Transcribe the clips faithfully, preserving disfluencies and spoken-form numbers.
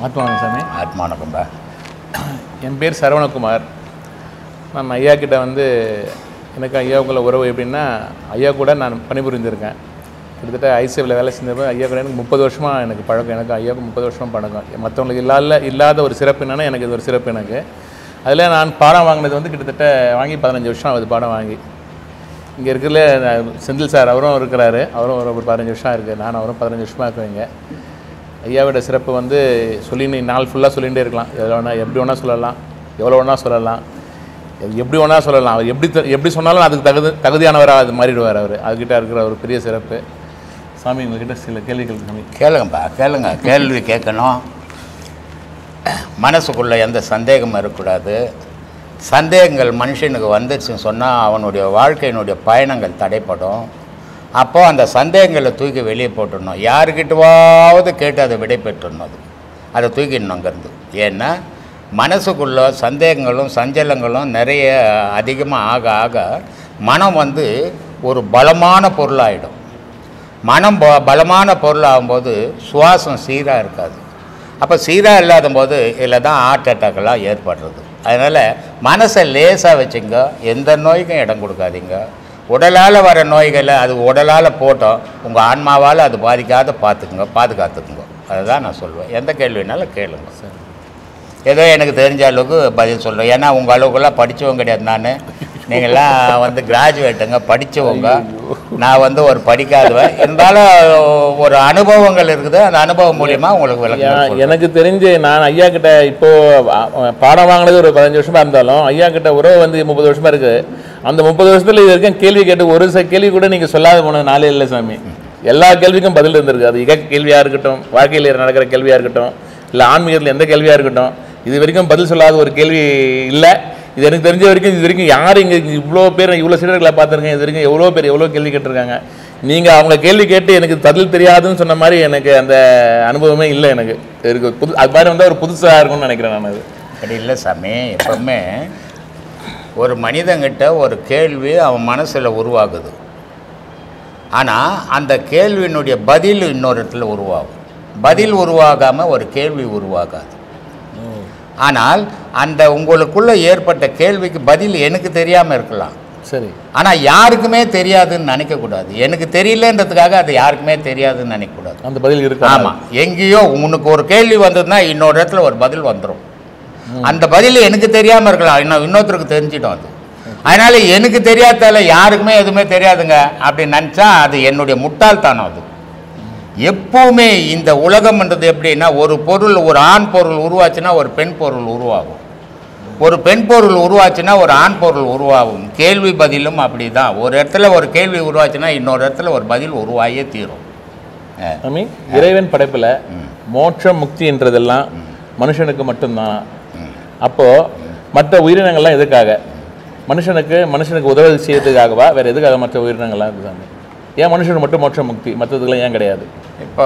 ஆத்மானங்க சாமி. ஆத்மானக்கம்பா. என் பேர் சரவணகுமார். நான் ஐயா கிட்ட வந்து எனக்கு ஐயாவுக்குள்ள உறவு எப்படின்னா, ஐயா கூட நான் பணிபுரிந்திருக்கேன். கிட்டத்தட்ட ஐசிஎஃப்ல வேலை செஞ்சப்போ ஐயா கூட எனக்கு முப்பது வருஷமாக எனக்கு பழக்கம். எனக்கு ஐயாவுக்கு முப்பது வருஷமாக பழக்கம். மற்றவங்களுக்கு இல்லாத இல்லாத ஒரு சிறப்பு என்னென்னா எனக்கு இது ஒரு சிறப்பு. எனக்கு அதில் நான் பாடம் வாங்கினது வந்து கிட்டத்தட்ட வாங்கி பதினஞ்சு வருஷம் ஆகுது பாடம் வாங்கி. இங்கே இருக்கிறதுல செந்தில் சார் அவரும் இருக்கிறாரு, அவரும் ஒரு ஒரு பதினஞ்சு வருஷம் இருக்குது. நான் அவரும் பதினஞ்சு வருஷமாக இருக்குவீங்க. ஐயாவோட சிறப்பு வந்து சொல்லி நீ நாள் ஃபுல்லாக சொல்லிகிட்டே இருக்கலாம். எவ்வளோ வேணா எப்படி வேணால் சொல்லலாம், எவ்வளோ வேணா சொல்லலாம், எப்படி வேணா சொல்லலாம். அவர் எப்படி எப்படி சொன்னாலும் அதுக்கு தகுதி தகுதியானவராக அது மாறிடுவார் அவர். அதுக்கிட்ட இருக்கிற ஒரு பெரிய சிறப்பு. சாமி உங்கள்கிட்ட சில கேள்விகள் சாமி. கேளுங்கப்பா, கேளுங்க. கேள்வி கேட்கணும். மனசுக்குள்ளே எந்த சந்தேகமும் இருக்கக்கூடாது. சந்தேகங்கள் மனுஷனுக்கு வந்துச்சுன்னு சொன்னால் அவனுடைய வாழ்க்கையினுடைய பயணங்கள் தடைப்படும். அப்போது அந்த சந்தேகங்களை தூக்கி வெளியே போட்டுடணும். யாருக்கிட்டவாவது கேட்டு அதை விடை பெற்றுடணும். அது அதை தூக்கிடணும் அங்கேருந்து. ஏன்னா மனசுக்குள்ளே சந்தேகங்களும் சஞ்சலங்களும் நிறைய அதிகமாக ஆக ஆக மனம் வந்து ஒரு பலமான பொருளாகிடும். மனம் ப பலமான பொருள் ஆகும்போது சுவாசம் சீராக இருக்காது. அப்போ சீராக இல்லாத போது இதில் தான் ஹார்ட் அட்டாக்கெல்லாம் ஏற்படுறது. அதனால் மனசை லேசாக வச்சுங்க. எந்த நோய்க்கும் இடம் கொடுக்காதீங்க. உடலால் வர நோய்களை அது உடலால் போட்டோம், உங்கள் ஆன்மாவால் அது பாதிக்காத பார்த்துக்குங்க, பாதுகாத்துக்குங்க. அதை தான் நான் சொல்லுவேன். எந்த கேள்வினாலும் கேளுங்க. சார் ஏதோ எனக்கு தெரிஞ்ச அளவுக்கு பதில் சொல்கிறேன். ஏன்னா உங்கள் அளவுக்குலாம் படித்தவங்க கிடையாது. நான் நீங்கள்லாம் வந்து கிராஜுவேட்டுங்க, படித்தவங்க. நான் வந்து ஒரு படிக்காதவன். இருந்தாலும் ஒரு அனுபவங்கள் இருக்குது. அந்த அனுபவம் மூலியமாக உங்களுக்கு விளக்கம். எனக்கு தெரிஞ்சு நான் ஐயா கிட்ட இப்போது பாடம் வாங்கினது ஒரு பதினஞ்சு வருஷமாக இருந்தாலும் ஐயா கிட்ட உறவு வந்து முப்பது வருஷமாக இருக்குது. அந்த முப்பது வருஷத்தில் இது வரைக்கும் கேள்வி கேட்டு ஒரு சில கேள்வி கூட நீங்கள் சொல்லாத போன நாளே இல்லை சாமி. எல்லா கேள்விக்கும் பதில் இருந்திருக்கு. அது இக கேள்வியாக இருக்கட்டும், வாழ்க்கையில் நடக்கிற கேள்வியாக இருக்கட்டும், இல்லை ஆன்மீகத்தில் எந்த கேள்வியாக இருக்கட்டும், இது வரைக்கும் பதில் சொல்லாத ஒரு கேள்வி இல்லை. இது எனக்கு தெரிஞ்ச வரைக்கும் இது வரைக்கும் யார் இங்கே இவ்வளோ பேர் இவ்வளோ சீடர்களை பார்த்துருக்கேன். இது வரைக்கும் எவ்வளோ பேர் எவ்வளோ கேள்வி கேட்டிருக்காங்க. நீங்கள் அவங்க கேள்வி கேட்டு எனக்கு பதில் தெரியாதுன்னு சொன்ன மாதிரி எனக்கு அந்த அனுபவமே இல்லை. எனக்கு இருக்கு புது அது மாதிரி வந்து ஒரு புதுசாக இருக்கும்னு நினைக்கிறேன் நான். அது அப்படி இல்லை சாமி. எப்பவுமே ஒரு மனிதங்கிட்ட ஒரு கேள்வி அவன் மனசில் உருவாகுது. ஆனால் அந்த கேள்வியினுடைய பதில் இன்னொரு இடத்துல உருவாகும். பதில் உருவாகாமல் ஒரு கேள்வி உருவாகாது. ஆனால் அந்த உங்களுக்குள்ளே ஏற்பட்ட கேள்விக்கு பதில் எனக்கு தெரியாமல் இருக்கலாம். சரி. ஆனால் யாருக்குமே தெரியாதுன்னு நினைக்கக்கூடாது. எனக்கு தெரியலன்றதுக்காக அது யாருக்குமே தெரியாதுன்னு நினைக்கக்கூடாது. அந்த பதில் இருக்கு. ஆமாம். எங்கேயோ உனக்கு ஒரு கேள்வி வந்ததுன்னா இன்னொரு இடத்துல ஒரு பதில் வந்துடும். அந்த பதில் எனக்கு தெரியாமல் இருக்கலாம், இன்னும் இன்னொருத்தருக்கு தெரிஞ்சிடும். அது அதனால் எனக்கு தெரியாதால யாருக்குமே எதுவுமே தெரியாதுங்க அப்படின்னு நினச்சா அது என்னுடைய முட்டாள்தானம். அது எப்பவுமே இந்த உலகம்ன்றது எப்படின்னா, ஒரு பொருள் ஒரு ஆண் பொருள் உருவாச்சுன்னா ஒரு பெண் பொருள் உருவாகும். ஒரு பெண் பொருள் உருவாச்சுன்னா ஒரு ஆண் பொருள் உருவாகும். கேள்வி பதிலும் அப்படி தான். ஒரு இடத்துல ஒரு கேள்வி உருவாச்சுன்னா இன்னொரு இடத்துல ஒரு பதில் உருவாயே தீரும். இறைவன் படைப்பில் மோட்சம் முக்தின்றதெல்லாம் மனுஷனுக்கு மட்டும்தான். அப்போது மற்ற உயிரினங்கள்லாம் எதுக்காக? மனுஷனுக்கு மனுஷனுக்கு உதவி செய்யறதுக்காகவா, வேறு எதுக்காக மற்ற உயிரினங்கள்லாம் இருக்குதாங்க? ஏன் மனுஷனுக்கு மட்டும் மோட்சம் முக்தி, மற்றதுக்கெல்லாம் ஏன் கிடையாது? இப்போ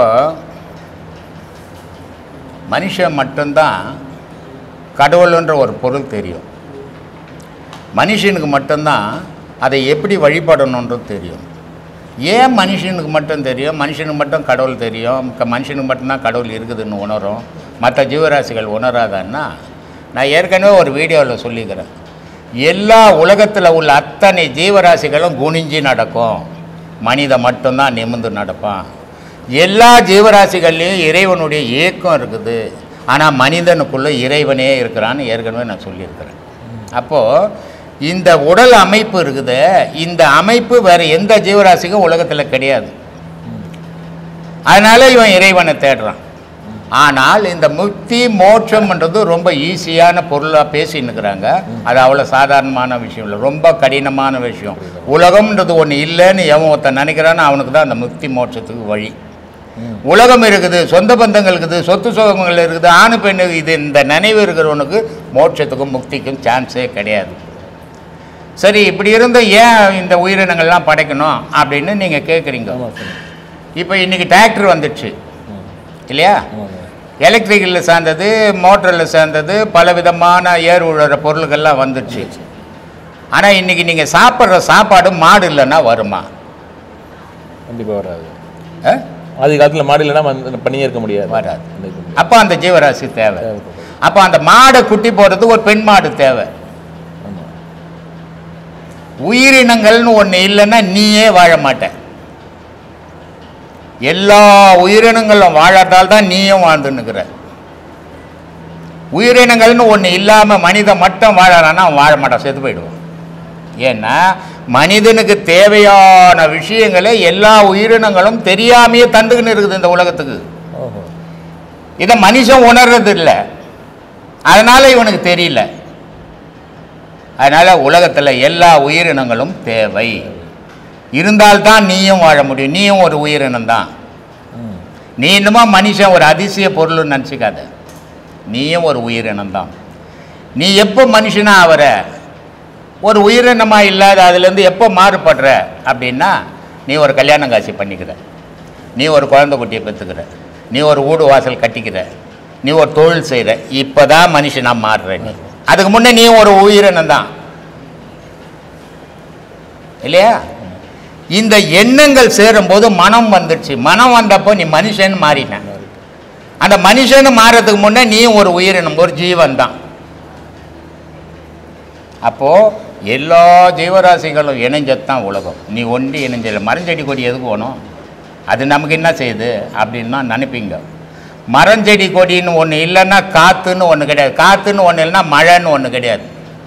மனுஷன் மட்டும்தான் கடவுள்ன்ற ஒரு பொருள் தெரியும். மனுஷனுக்கு மட்டும்தான் அதை எப்படி வழிபடணுன்றது தெரியும். ஏன் மனுஷனுக்கு மட்டும் தெரியும், மனுஷனுக்கு மட்டும் கடவுள் தெரியும், மனுஷனுக்கு மட்டும்தான் கடவுள் இருக்குதுன்னு உணரும், மற்ற ஜீவராசிகள் உணராதான்னா, நான் ஏற்கனவே ஒரு வீடியோவில் சொல்லிக்கிறேன். எல்லா உலகத்தில் உள்ள அத்தனை ஜீவராசிகளும் குனிஞ்சு நடக்கும், மனிதன் மட்டும்தான் நிமிர்ந்து நடப்பான். எல்லா ஜீவராசிகள்லேயும் இறைவனுடைய இயக்கம் இருக்குது. ஆனால் மனிதனுக்குள்ளே இறைவனே இருக்கிறான்னு ஏற்கனவே நான் சொல்லியிருக்கிறேன். அப்போது இந்த உடல் அமைப்பு இருக்குது, இந்த அமைப்பு வேறு எந்த ஜீவராசிக்கும் உலகத்தில் கிடையாது. அதனால் இவன் இறைவனை தேடுறான். ஆனால் இந்த முக்தி மோட்சம்ன்றது ரொம்ப ஈஸியான பொருளாக பேசின்னுக்கிறாங்க. அது அவ்வளோ சாதாரணமான விஷயம் இல்லை, ரொம்ப கடினமான விஷயம். உலகம்ன்றது ஒன்று இல்லைன்னு எவன் ஒருத்தன் நினைக்கிறான்னு அவனுக்கு தான் அந்த முக்தி மோட்சத்துக்கு வழி. உலகம் இருக்குது, சொந்த பந்தங்கள் இருக்குது, சொத்து சுகங்கள் இருக்குது, ஆணு பெண்ணு இது இந்த நினைவு இருக்கிறவனுக்கு மோட்சத்துக்கும் முக்திக்கும் சான்ஸே கிடையாது. சரி, இப்படி இருந்த ஏன் இந்த உயிரினங்கள்லாம் படைக்கணும் அப்படின்னு நீங்கள் கேட்குறீங்க. இப்போ இன்றைக்கி டிராக்டர் வந்துடுச்சு இல்லையா? எலக்ட்ரிக்கலில் சேர்ந்தது, மோட்டரில் சேர்ந்தது, பல விதமான ஏர் உழுற பொருள்கள்லாம் வந்துடுச்சு. ஆனால் இன்றைக்கி நீங்கள் சாப்பிட்ற சாப்பாடு மாடு இல்லைன்னா வருமா? கண்டிப்பாக வராது. ஆதி காலத்தில் மாடு இல்லைன்னா வந்து பண்ணியே இருக்க முடியாது. வராது. அப்போ அந்த ஜீவராசி தேவை. அப்போ அந்த மாடை குட்டி போடுறதுக்கு ஒரு பெண் மாடு தேவை. உயிரினங்கள்னு ஒன்று இல்லைன்னா நீயே வாழ மாட்ட. எல்லா உயிரினங்களும் வாழாதால் தான் நீயும் வாழ்ந்துன்னுக்கிற. உயிரினங்கள்னு ஒன்று இல்லாமல் மனிதன் மட்டும் வாழறான்னா அவன் வாழ மாட்டான், செத்து போயிடுவான். ஏன்னா மனிதனுக்கு தேவையான விஷயங்களை எல்லா உயிரினங்களும் தெரியாமையே தந்துக்கின்னு இருக்குது இந்த உலகத்துக்கு. இதை மனுஷன் உணர்றது இல்லை, அதனால இவனுக்கு தெரியல. அதனால உலகத்தில் எல்லா உயிரினங்களும் தேவை. இருந்தால்தான் நீயும் வாழ முடியும். நீயும் ஒரு உயிரினம் தான். நீ இன்னுமா மனுஷன் ஒரு அதிசய பொருள்னு நினச்சிக்காத. நீயும் ஒரு உயிரினம் தான். நீ எப்போ மனுஷனா ஆகிற, ஒரு உயிரினமாக இல்லாத அதுலேருந்து எப்போ மாறுபடுற அப்படின்னா, நீ ஒரு கல்யாணம் காட்சி பண்ணிக்கிற, நீ ஒரு குழந்தை குட்டியை பெற்றுக்கிற, நீ ஒரு வீடு வாசல் கட்டிக்கிற, நீ ஒரு தொழில் செய்கிற, இப்போ தான் மனுஷனாக மாறுற. நீ அதுக்கு முன்னே நீ ஒரு உயிரினம் தான் இல்லையா? இந்த எண்ணங்கள் சேரும்போது மனம் வந்துடுச்சு. மனம் வந்தப்போ நீ மனுஷன் மாறின. அந்த மனுஷன் மாறதுக்கு முன்னே நீ ஒரு உயிரினம், ஒரு ஜீவன் தான். அப்போது எல்லா ஜீவராசிகளும் இணைஞ்சத்தான் உலகம். நீ ஒண்டி இணைஞ்சல. மரஞ்செடி கொடி எதுக்கு வேணும்? அது நமக்கு என்ன செய்யுது அப்படின்னு தான் நினைப்பீங்க. மரஞ்செடி கொடின்னு ஒன்று இல்லைன்னா காற்றுன்னு ஒன்று கிடையாது. காற்றுன்னு ஒன்று இல்லைன்னா மழைன்னு ஒன்று கிடையாது.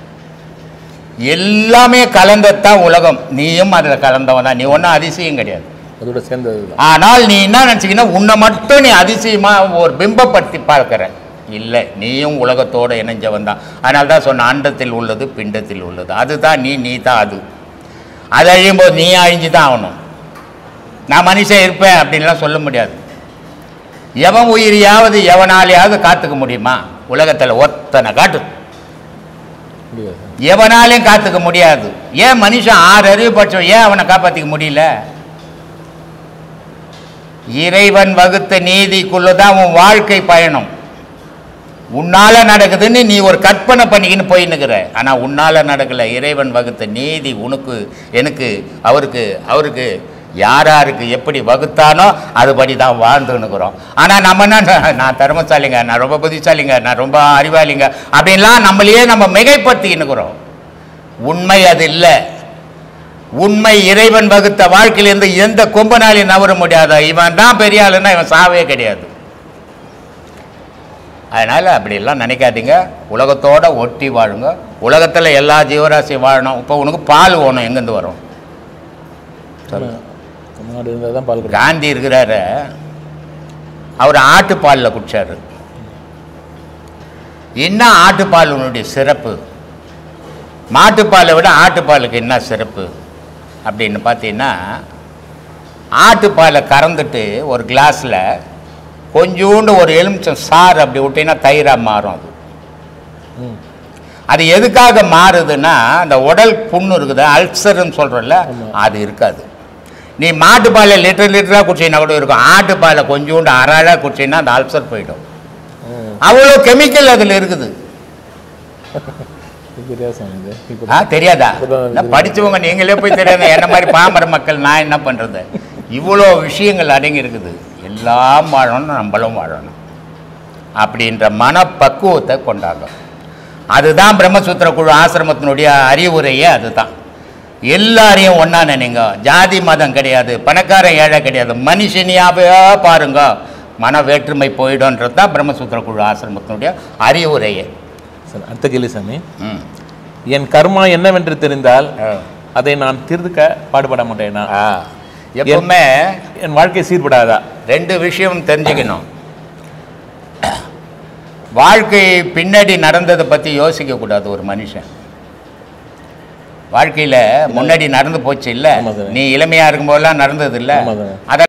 எல்லாமே கலந்தத்தான் உலகம். நீயும் அதில் கலந்தவன் தான். நீ ஒன்றும் அதிசயம் கிடையாது, அதோட சேர்ந்தது. ஆனால் நீ என்ன நினச்சிக்கின்னா உன்னை மட்டும் நீ அதிசயமாக ஒரு பிம்பப்படுத்தி பார்க்குற. இல்லை, நீயும் உலகத்தோடு இணைஞ்சவன் தான். அதனால தான் சொன்ன அண்டத்தில் உள்ளது பிண்டத்தில் உள்ளது. அதுதான் நீ, நீ தான் அது. அது அழியும்போது நீ அழிஞ்சு தான் ஆகணும். நான் மனுஷன் இருப்பேன் அப்படின்லாம் சொல்ல முடியாது. எவன் உயிரியாவது எவனாலேயாவது காத்துக்க முடியுமா? உலகத்தில் ஒத்தனை காட்டு எவனாலையும் காத்துக்க முடியாது. ஏன் மனுஷன் ஆறு அறிவு பட்சம் ஏன் அவனை காப்பாற்றிக்க முடியல? இறைவன் வகுத்த நீதிக்குள்ளதான் உன் வாழ்க்கை பயணம். உன்னால நடக்குதுன்னு நீ ஒரு கற்பனை பண்ணிக்கின்னு போயின்னுக்கிற. ஆனால் உன்னால நடக்கல. இறைவன் வகுத்த நீதி உனக்கு, எனக்கு, அவருக்கு அவருக்கு யார் யாருக்கு எப்படி வகுத்தானோ அதுபடி தான் வாழ்ந்துன்னுக்குறோம். ஆனால் நம்ம என்ன, நான் திறமசாலிங்க, நான் ரொம்ப புத்திசாலிங்க, நான் ரொம்ப அறிவாளிங்க அப்படின்லாம் நம்மளையே நம்ம மிகைப்படுத்திக்கின்னுக்குறோம். உண்மை அது இல்லை. உண்மை இறைவன் வகுத்த வாழ்க்கையிலேருந்து எந்த கொம்பனாலையும் நவர முடியாத. இவன் தான் பெரிய ஆளுன்னா இவன் சாவே கிடையாது. அதனால் அப்படிலாம் நினைக்காதீங்க. உலகத்தோட ஒட்டி வாழுங்க. உலகத்தில் எல்லா ஜீவராசியும் வாழணும். இப்போ உனக்கு பால் வேணும், எங்கேருந்து வரும்? காந்தி இருக்கிறாரு, அவர் ஆட்டுப்பாலில் குடிச்சாரு. என்ன ஆட்டுப்பால் உன்னுடைய சிறப்பு? மாட்டுப்பாலை விட ஆட்டுப்பாலுக்கு என்ன சிறப்பு அப்படின்னு பார்த்தீங்கன்னா, ஆட்டுப்பாலை கறந்துட்டு ஒரு கிளாஸில் கொஞ்சோண்டு ஒரு எலுமிச்சம் சாறு அப்படி விட்டீங்கன்னா தயிராக மாறும். அது அது எதுக்காக மாறுதுன்னா, அந்த உடல் புண்ணு இருக்குது, அல்சர்ன்னு சொல்கிறோம்ல, அது இருக்காது. நீ மாட்டுப்பாலை லிட்டர் லிட்டராக குடிச்சின்னா கூட இருக்கும். ஆட்டுப்பாலை கொஞ்சோண்டு அறாளாக குடிச்சின்னா அந்த அல்சர் போயிடும். அவ்வளோ கெமிக்கல் அதில் இருக்குது. தெரியாதா? படித்தவங்க நீங்களே போய் தெரியாத என்ன மாதிரி பாமர மக்கள் நான் என்ன பண்ணுறது? இவ்வளோ விஷயங்கள் அடங்கி இருக்குது. எல்லாம் வாழணும், நம்மளும் வாழணும் அப்படின்ற மனப்பக்குவத்தை கொண்டாங்க. அதுதான் பிரம்மசூத்திர குழு ஆசிரமத்தினுடைய அறிவுரையே. அதுதான் எல்லாரையும் ஒன்றா நினைங்க. ஜாதி மதம் கிடையாது, பணக்காரன் ஏழை கிடையாது, மனுஷனியாவே பாருங்க. மன வேற்றுமை போயிடும்ன்றது தான் பிரம்மசூத்திர குழு ஆசிரமத்தினுடைய அறிவுரையே. சார், அடுத்த கேள்வி சாமி. ம் என் கர்மா என்னவென்று தெரிந்தால் அதை நான் தீர்க்க பாடுபட மாட்டேனா? எப்பவுமே என் வாழ்க்கை சீர்படாதா? ரெண்டு விஷயம் தெரிஞ்சுக்கணும். வாழ்க்கை பின்னாடி நடந்ததை பற்றி யோசிக்கக்கூடாது ஒரு மனுஷன். வாழ்க்கையில் முன்னாடி நடந்து போச்சு இல்லை, நீ இளமையாக இருக்கும்போதெல்லாம் நடந்தது இல்லை, அதை